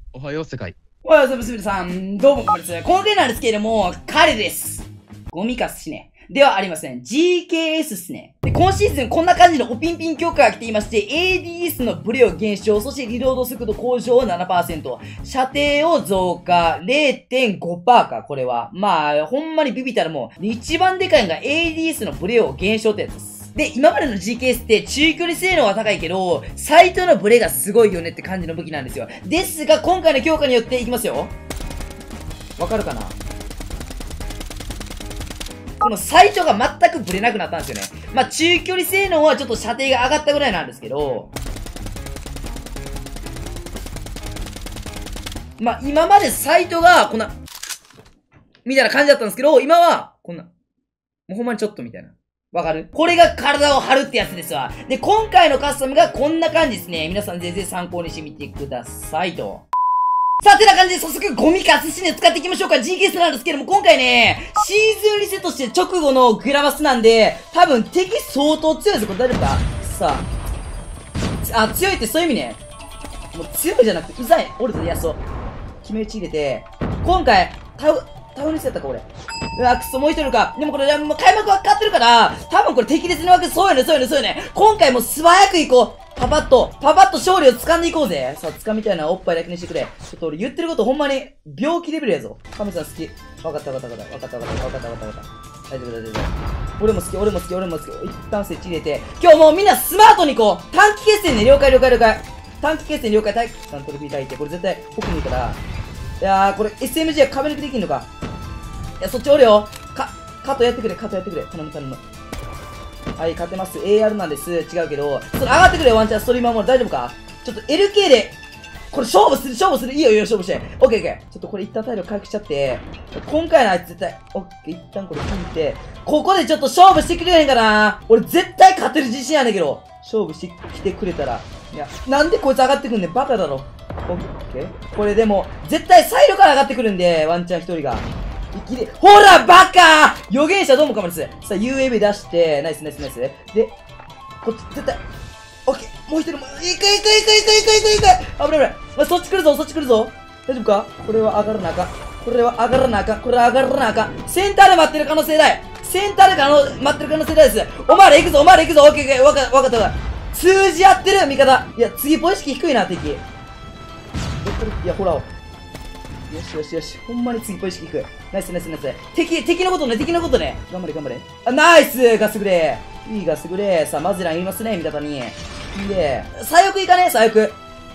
おはよう世界。 おはようございます、皆さん。どうも、こんにちは。今回なんですけれども、彼です。ゴミカスしね。ではありません。GKS っすね。で、今シーズンこんな感じのおピンピン強化が来ていまして、ADS のブレを減少、そしてリロード速度向上を 7%、射程を増加 0.5% か、これは。まあ、ほんまにビビったらもう、一番でかいのが ADS のブレを減少ってやつです。で、今までの GKS って中距離性能は高いけど、サイトのブレがすごいよねって感じの武器なんですよ。ですが、今回の強化によっていきますよ。わかるかな？このサイトが全くブレなくなったんですよね。まあ、中距離性能はちょっと射程が上がったぐらいなんですけど、まあ、今までサイトがこんな、みたいな感じだったんですけど、今は、こんな、もうほんまにちょっとみたいな。わかる？これが体を張るってやつですわ。で、今回のカスタムがこんな感じですね。皆さん全然参考にしてみてくださいと。さあ、てな感じで早速ゴミカスシネ使っていきましょうか。GKS なんですけども、今回ね、シーズンリセットして直後のグラマスなんで、多分敵相当強いです。これ大丈夫か？さあ、強いってそういう意味ね。もう強いじゃなくて、うざい。俺とやそう。決め打ち入れて、今回、タウニスやったか、俺。うわ、くそ、もう一人か。でもこれ、もう開幕は勝ってるから、多分これ敵列の枠、そうよね、そうよね、そうよね。今回も素早く行こう。パパッと勝利を掴んでいこうぜ。さあ、掴みたいなおっぱいだけにしてくれ。ちょっと俺言ってることほんまに、病気レベルやぞ。カメさん好き。わかった。大丈夫。俺も好き。一旦スイッチ入れて。今日もうみんなスマートに行こう。短期決戦ね、了解。短期決戦了解。短期トロフィー炊いて。これ絶対奥にいいから。いやー、これ SMG は壁抜きできんのか。いや、そっちおるよ。カットやってくれ。頼む。はい、勝てます。AR なんです。違うけど、それ上がってくれよ、ワンチャンストリーマーも大丈夫か？ちょっと LK で、これ勝負する。いいよ、勝負して。オッケー。ちょっとこれ一旦体力回復しちゃって、今回のあいつ絶対、オッケー、一旦これ引いて、ここでちょっと勝負してくれへんかな？俺絶対勝てる自信あるんだけど、勝負してきてくれたら。いや、なんでこいつ上がってくんねん、バカだろ。オッケー。これでも、絶対サイドから上がってくるんで、ワンチャン一人が。ほら、バカー！予言者どうもかもです。さあ、UAV 出して、ナイス。で、こっち、絶対、オッケー、もう一人も、いく。危ない。そっち来るぞ。大丈夫か？これは上がらなあかん。センターで待ってる可能性大です。お前ら行くぞ。オッケー、わかった。通じ合ってる、味方。いや、次ポイ意識低いな、敵。いや、ほら。よし。ほんまに次ポイ意識低い。ナイス。敵のことね。頑張れ。あ、ナイスガスグレー。いいガスグレー。さあ、マゼラン言いますね、味方に。で、左翼いかね？左翼。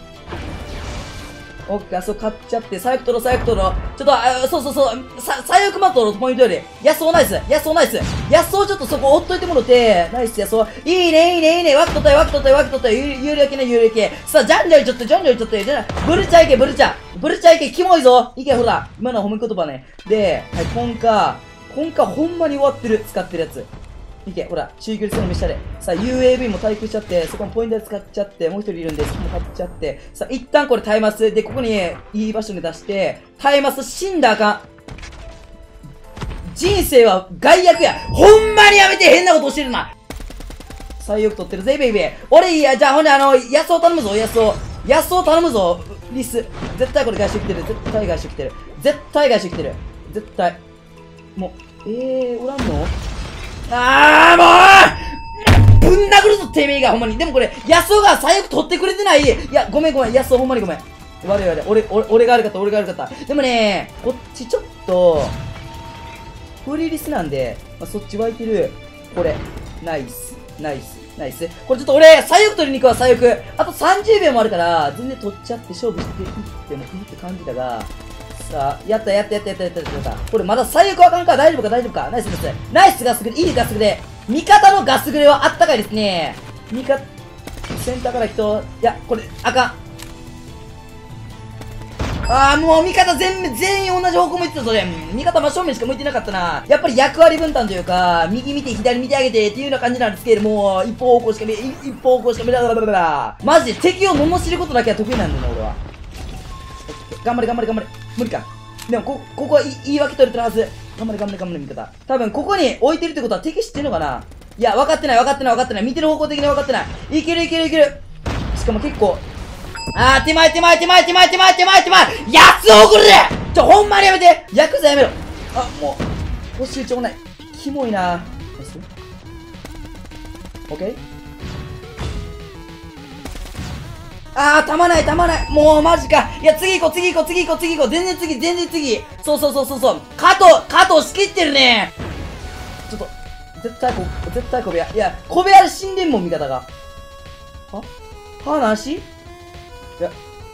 オッケー、そう、買っちゃって、左翼取ろう。ちょっと、左翼マットのポイントより、野草ナイス。野草ちょっとそこ追っといてもろて、ナイス野草。いいね。枠取った。有利系。さあ、ジャンジャリちょっと、ブルチャいけ、キモいぞ。いけ、ほら。今のは褒め言葉ね。で、はい、コンカほんまに終わってる。使ってるやつ。いけ、ほら、中距離戦の見したれ。さあ、UAV も対空しちゃって、そこのポイントで使っちゃって、もう一人いるんで、そこも買っちゃって、さあ、一旦これ耐えます。で、ここに、いい場所に出して、耐えます。死んだらあかん。人生は害悪や。ほんまにやめて、変なことしてるな。最悪取ってるぜ、ベイベー。俺、いや、じゃあ、ほんで、野草頼むぞ、野草頼むぞ、リス。絶対これ返してきてる。絶対。もう、おらんの？もうぶん殴るぞ、てめえが、ほんまに。でもこれ、野草が最悪取ってくれてない。いや、ごめん、野草ほんまにごめん。悪い。俺が悪かった。でもね、こっちちょっと、フリーリスなんで、まあ、そっち湧いてる。これ、ナイス。これちょっと俺、左翼取りに行くわ、左翼。あと30秒もあるから、全然取っちゃって勝負していってもいいって感じだが、さあ、やった。これまだ最悪あかんか？大丈夫か？ナイスガスグレ、いいガスグレ。味方のガスグレはあったかいですね。センターから人、いや、これ、あかん。もう味方全員同じ方向向いてたぞ、味方真正面しか向いてなかったな。やっぱり役割分担というか、右見て左見てあげてっていうような感じなんですけれども、一方方向しか見らマジで敵を罵ることだけは得意なんだよな、俺は。頑張れ。無理か。でも、ここは言い訳取れてるはず。頑張れ、味方。多分、ここに置いてるってことは敵知ってるのかな？いや、分かってない。見てる方向的に分かってない。いける。しかも結構、 あー、手前。やつを送るでほんまにやめてヤクザやめろ。あ、もう、補修長ない。キモいな。オッケー。あー、たまない。もう、マジか。いや、次行こう。全然次。そう。加藤仕切ってるね。ちょっと、絶対小部屋。いや、小部屋で死んでんもん、味方が。はなしいや。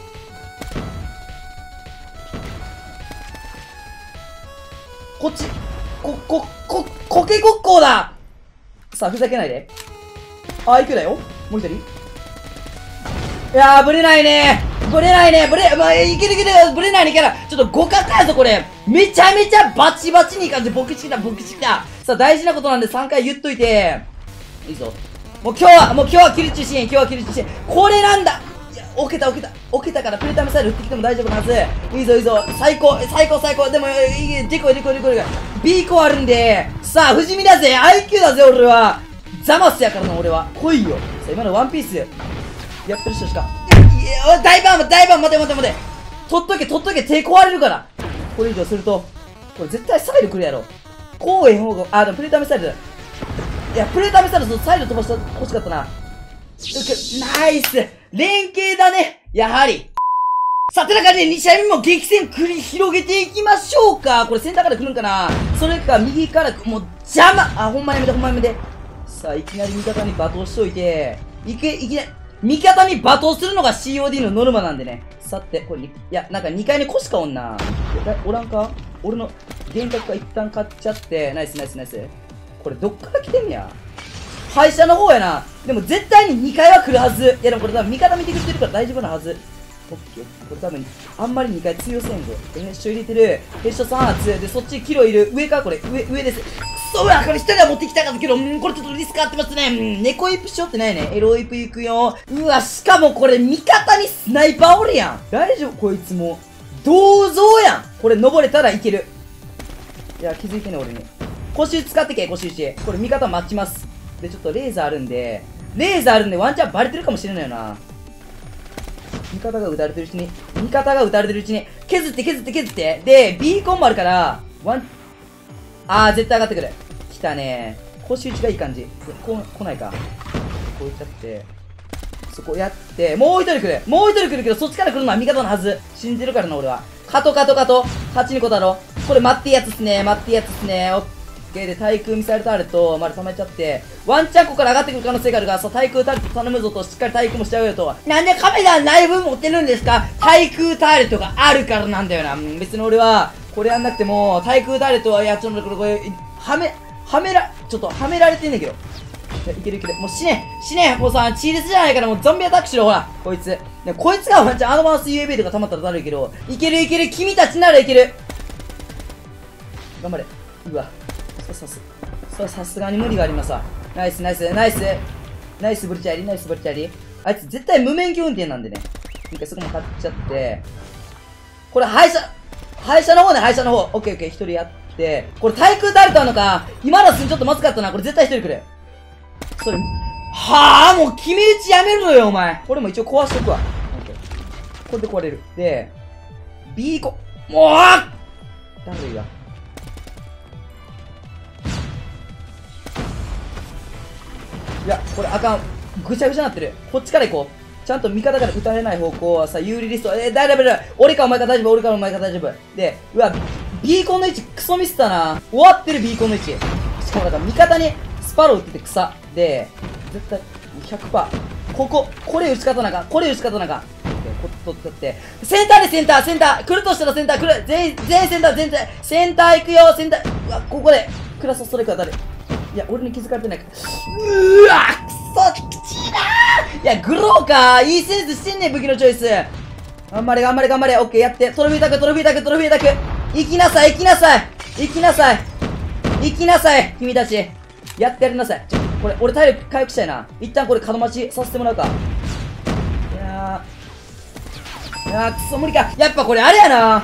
こっち、コケ国交だ。さあ、ふざけないで。あ、行くだよ。もう一人。いやー、ブレないね。まあ、いける。ブレないね、キャラ。ちょっと互角やぞ、これ。めちゃめちゃバチバチにいい感じ。ボクチキだ。さあ、大事なことなんで3回言っといて。いいぞ。もう今日はキルチシーン。これなんだ。いや、置けたからプレタミサイル撃ってきても大丈夫なはず。いいぞ。最高。でも、デコ。B コあるんで。さあ、不死身だぜ。IQ だぜ、俺は。ザマスやからな、俺は。来いよ。さあ、今のワンピース。やってる人しか。大バン待て。取っとけ、手壊れるから。これ以上すると、これ絶対サイド来るやろ。こうへん方が、でもプレタミサイルだ。いや、プレタミサイルサイド飛ばして欲しかったな。ナイス連携だねやはり。さあ、てな感じで2試合目も激戦繰り広げていきましょうか。これセンターから来るんかな。それか右からもう邪魔。ほんまやめて。さあ、いきなり味方に罵倒しといて、いきなり味方に罵倒するのが COD のノルマなんでね。さて、これなんか2階に腰かおんな。おらんか。俺の幻覚が一旦買っちゃって、ナイス。これどっから来てんねや。廃車の方やな。でも絶対に2階は来るはず。いやでもこれ多分味方見てくれてるから大丈夫なはず。オッケー。これ多分、あんまり2階通用せんぞ。ヘッショ入れてる。ヘッショ3発。で、そっちキロいる。上かこれ。上です。くそこれ一人は持ってきたかったけど、これちょっとリスクあってますね。猫イプしよってないね。エロイプ行くよ。うわ、しかもこれ味方にスナイパーおるやん。大丈夫こいつも。銅像やん。これ登れたらいける。いや、気づいてね、俺に。腰打ち使ってけ、腰打ち。これ味方待ちます。で、ちょっとレーザーあるんでワンチャンバレてるかもしれないよな。味方が撃たれてるうちに、削って。で、ビーコンもあるから、絶対上がってくる。来たね。腰打ちがいい感じ。来ないか。こういっちゃって。そこやって、もう一人来るけど、そっちから来るのは味方のはず。信じるからな、俺は。カト。8に個だろ。これ待ってやつっすね。オッケーで、対空ミサイルターレット、まだ溜めちゃって、ワンチャンここから上がってくる可能性があるが、対空ターレット頼むぞと、しっかり対空もしちゃうよと。なんでカメラ内部持ってるんですか。対空ターレットがあるからなんだよな。別に俺は、これやんなくても、対空ターレットは、いや、ちょっとこれ、はめられてんねんけど。いける。もう死ね。もうさ、チーレスじゃないから、もうゾンビアタックしろ、ほら。こいつがワンチャンアドバンス UAV とか溜まったらだるいけど、いける。君たちならいける。頑張れ。うわ。さすがに無理がありますわ。ナイスブリチャリ。あいつ絶対無免許運転なんでね。一回そこも買っちゃって。これ廃車の方。オッケー。一人やって。これ対空ターレットあるのか。今のすんちょっとまずかったな。これ絶対一人来る。それ、もう決め打ちやめろよ、お前。これも一応壊しとくわ。これで壊れる。で、B コ、もうだるいわ。いや、これあかん。ぐちゃぐちゃなってる。こっちから行こう。ちゃんと味方から撃たれない方向はさ、有利リスト。大丈夫。俺かお前か大丈夫。で、うわ、ビーコンの位置クソミスったな。終わってるビーコンの位置。しかもなんか味方にスパロー撃ってて草。で、絶対 100%。これ打ち方なんか。これ取ってセンター来るとしたらセンター来る。全員センターセンター行くよ。うわ、ここでクラスストライク当たる。いや、俺に気づかれてないか。うわくそきちいなー。いや、グローか。いいセンスしてんねん、武器のチョイス。頑張れ。オッケー、やって。トロフィータク。行きなさい。君たち。やってやりなさい。これ、俺体力回復したいな。一旦これ角待ちさせてもらうか。いやー、くそ無理か。やっぱこれあれやな。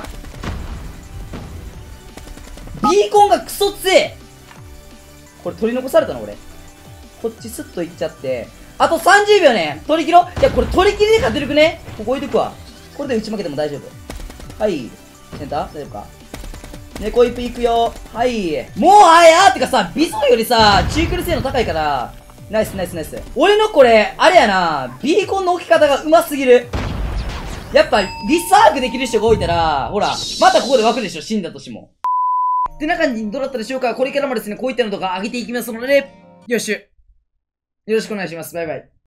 ビーコンがクソ強え。これ取り残されたの俺。こっちスッと行っちゃって。 あと30秒ね。取り切ろう。いや、これ取り切りで勝てるくね。ここ置いとくわ。これで打ち負けても大丈夫。はい。センター大丈夫か。猫一歩行くよ。はい。もうてかさ、ビゾンよりさ、中距離性能高いから、ナイスナイスナイス。俺のこれ、あれやな、ビーコンの置き方が上手すぎる。やっぱ、リサークできる人が置いたら、ほら、またここで湧くでしょ、死んだとしても。ってな感じにどうだったでしょうか。これからもですね、こういったのとか上げていきますので、よろしくお願いします。バイバイ。